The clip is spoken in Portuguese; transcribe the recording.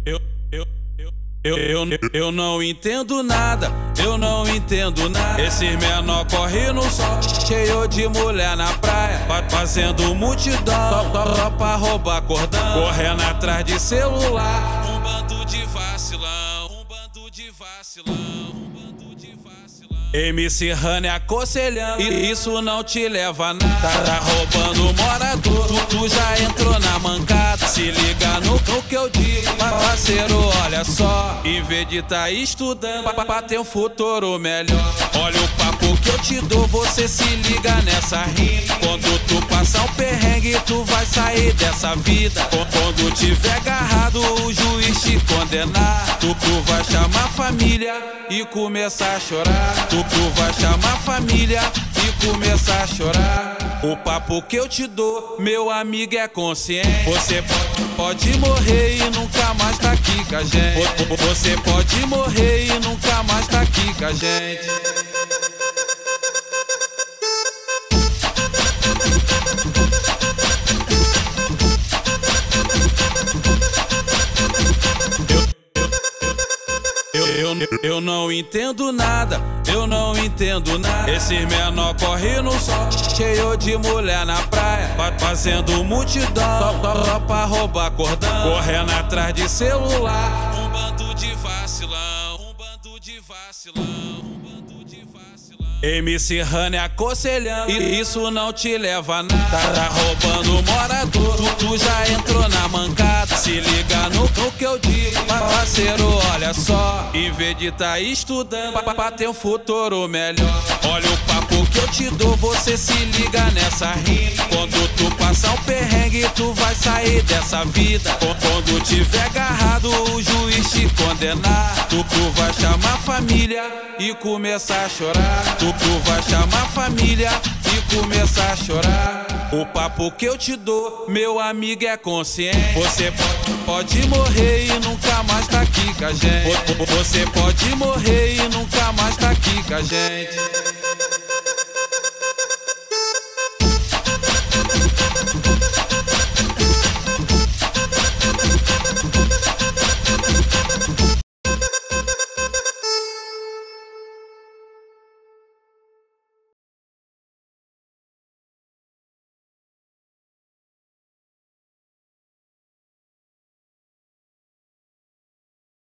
Eu não entendo nada, eu não entendo nada. Esses menor correm no sol, cheio de mulher na praia, fazendo multidão, só pra roubar cordão, correndo atrás de celular. Um bando de vacilão, um bando de vacilão, um bando de vacilão. MC Honey aconselhando, isso não te leva a nada. Tá roubando morador, tu já entrou na mancada. Se liga no que eu digo, parceiro, olha só. Em vez de tá estudando pra ter um futuro melhor, olha o papo que eu te dou, você se liga nessa rima. Quando tu passar um perrengue, tu vai sair dessa vida. Quando tiver agarrado, o juiz te condenar, tu vai chamar a família e começar a chorar. Tu vai chamar a família e começar a chorar. O papo que eu te dou, meu amigo, é consciente. Você pode morrer e nunca mais tá aqui com a gente. Você pode morrer e nunca mais tá aqui com a gente. Eu não entendo nada, eu não entendo nada. Esses menor correm no sol, cheio de mulher na praia, fazendo multidão, só pra roubar cordão, correndo atrás de celular. Um bando de vacilão, um bando de vacilão, um bando de vacilão. MC Honey aconselhando, isso não te leva a nada. Tá roubando morador, tu já entrou na mancada. Se liga no que eu digo, parceiro, olha só. Em vez de tá estudando pra ter um futuro melhor, olha o papo que eu te dou, você se liga nessa rima. Quando tu passar um perrengue, tu vai sair dessa vida. Quando tiver agarrado, o juiz te condenar, tu vai chamar a família e começar a chorar. Tu vai chamar a família e começar a chorar. O papo que eu te dou, meu amigo, é consciente. Você pode morrer e nunca mais tá aqui com a gente. Você pode morrer e nunca mais tá aqui com a gente.